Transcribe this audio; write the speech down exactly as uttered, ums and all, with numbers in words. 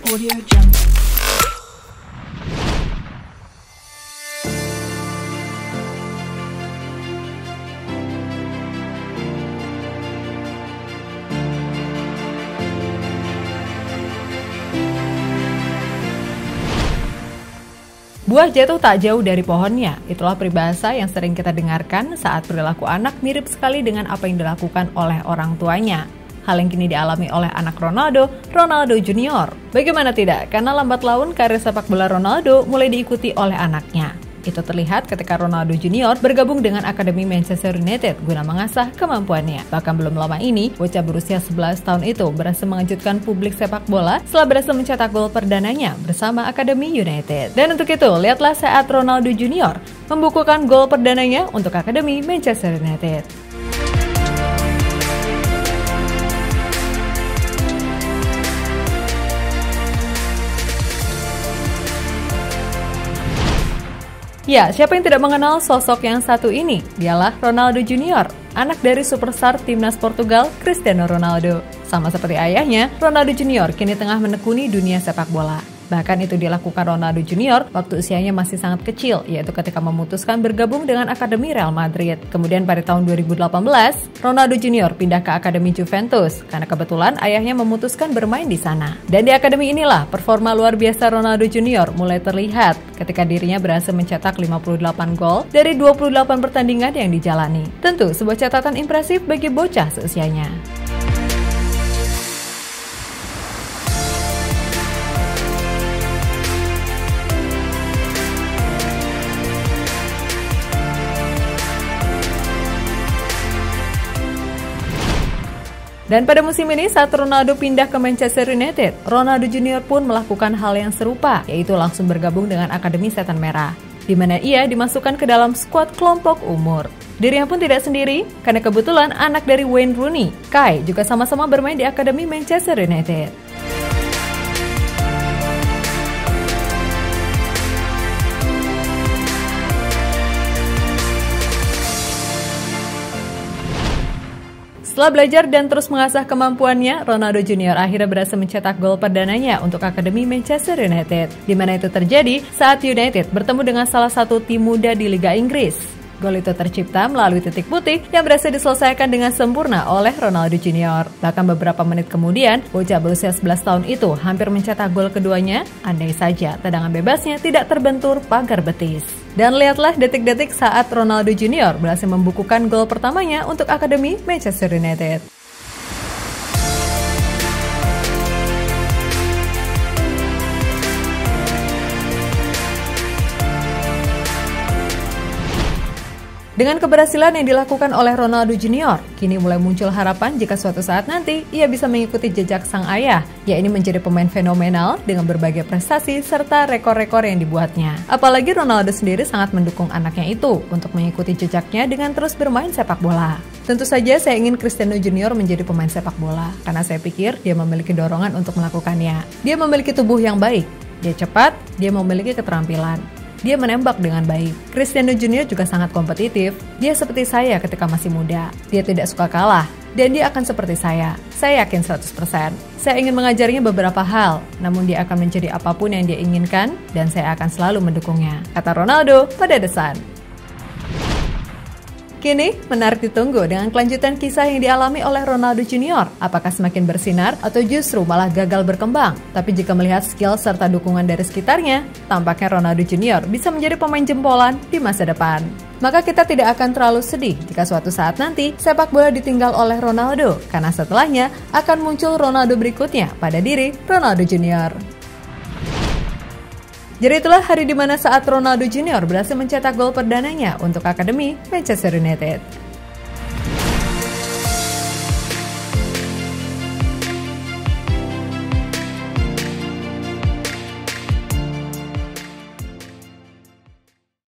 Audio Jungle. Buah jatuh tak jauh dari pohonnya, itulah peribahasa yang sering kita dengarkan saat perilaku anak mirip sekali dengan apa yang dilakukan oleh orang tuanya. Hal yang kini dialami oleh anak Ronaldo, Ronaldo Junior. Bagaimana tidak, karena lambat laun karir sepak bola Ronaldo mulai diikuti oleh anaknya. Itu terlihat ketika Ronaldo Junior bergabung dengan Akademi Manchester United guna mengasah kemampuannya. Bahkan belum lama ini, bocah berusia sebelas tahun itu berhasil mengejutkan publik sepak bola setelah berhasil mencetak gol perdananya bersama Akademi United. Dan untuk itu, lihatlah saat Ronaldo Junior membukukan gol perdananya untuk Akademi Manchester United. Ya, siapa yang tidak mengenal sosok yang satu ini? Dialah Ronaldo Junior, anak dari superstar timnas Portugal, Cristiano Ronaldo. Sama seperti ayahnya, Ronaldo Junior kini tengah menekuni dunia sepak bola. Bahkan itu dilakukan Ronaldo Junior waktu usianya masih sangat kecil, yaitu ketika memutuskan bergabung dengan Akademi Real Madrid. Kemudian pada tahun dua ribu delapan belas, Ronaldo Junior pindah ke Akademi Juventus karena kebetulan ayahnya memutuskan bermain di sana. Dan di akademi inilah performa luar biasa Ronaldo Junior mulai terlihat ketika dirinya berhasil mencetak lima puluh delapan gol dari dua puluh delapan pertandingan yang dijalani. Tentu sebuah catatan impresif bagi bocah seusianya. Dan pada musim ini saat Ronaldo pindah ke Manchester United, Ronaldo Junior pun melakukan hal yang serupa, yaitu langsung bergabung dengan Akademi Setan Merah, di mana ia dimasukkan ke dalam skuad kelompok umur. Dirinya pun tidak sendiri, karena kebetulan anak dari Wayne Rooney, Kai, juga sama-sama bermain di Akademi Manchester United. Setelah belajar dan terus mengasah kemampuannya, Ronaldo Junior akhirnya berhasil mencetak gol perdananya untuk Akademi Manchester United, di mana itu terjadi saat United bertemu dengan salah satu tim muda di Liga Inggris. Gol itu tercipta melalui titik putih yang berhasil diselesaikan dengan sempurna oleh Ronaldo Junior. Bahkan beberapa menit kemudian, bocah berusia sebelas tahun itu hampir mencetak gol keduanya, andai saja tendangan bebasnya tidak terbentur pagar betis. Dan lihatlah detik-detik saat Ronaldo Junior berhasil membukukan gol pertamanya untuk Akademi Manchester United. Dengan keberhasilan yang dilakukan oleh Ronaldo Junior, kini mulai muncul harapan jika suatu saat nanti ia bisa mengikuti jejak sang ayah, yakni menjadi pemain fenomenal dengan berbagai prestasi serta rekor-rekor yang dibuatnya. Apalagi Ronaldo sendiri sangat mendukung anaknya itu untuk mengikuti jejaknya dengan terus bermain sepak bola. Tentu saja saya ingin Cristiano Junior menjadi pemain sepak bola, karena saya pikir dia memiliki dorongan untuk melakukannya. Dia memiliki tubuh yang baik, dia cepat, dia memiliki keterampilan. Dia menembak dengan baik. Cristiano Junior juga sangat kompetitif. Dia seperti saya ketika masih muda. Dia tidak suka kalah. Dan dia akan seperti saya. Saya yakin seratus persen. Saya ingin mengajarinya beberapa hal. Namun dia akan menjadi apapun yang dia inginkan. Dan saya akan selalu mendukungnya, kata Ronaldo pada The Sun. Kini, menarik ditunggu dengan kelanjutan kisah yang dialami oleh Ronaldo Junior. Apakah semakin bersinar atau justru malah gagal berkembang? Tapi jika melihat skill serta dukungan dari sekitarnya, tampaknya Ronaldo Junior bisa menjadi pemain jempolan di masa depan. Maka kita tidak akan terlalu sedih jika suatu saat nanti sepak bola ditinggal oleh Ronaldo, karena setelahnya akan muncul Ronaldo berikutnya pada diri Ronaldo Junior. Jadi itulah hari di mana saat Ronaldo Junior berhasil mencetak gol perdananya untuk Akademi Manchester United.